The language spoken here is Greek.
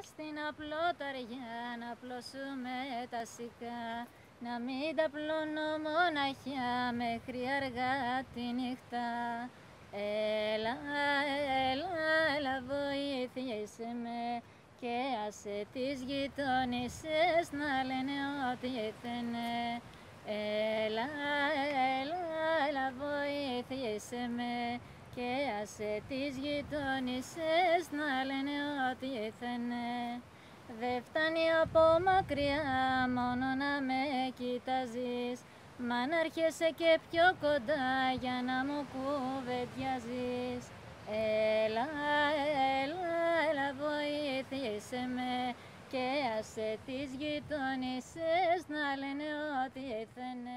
στην απλόταρια να πλώσουμε τα σικά, να μην τα πλώνω μοναχιά μέχρι αργά τη νύχτα. Έλα, έλα, έλα βοήθησε με και άσε τις γειτόνισσες να λένε ό,τι ήθενε. Έλα, έλα, έλα βοήθησε με και άσε τις γειτόνισσες να λένε ό,τι ήθενε. Δε φτάνει από μακριά μόνο να με κοιτάζεις, μα να έρχεσαι και πιο κοντά για να μου κουβεντιάζεις. Έλα, έλα, έλα βοήθησε με και άσε τις γειτόνισσες να λένε ό,τι ήθενε.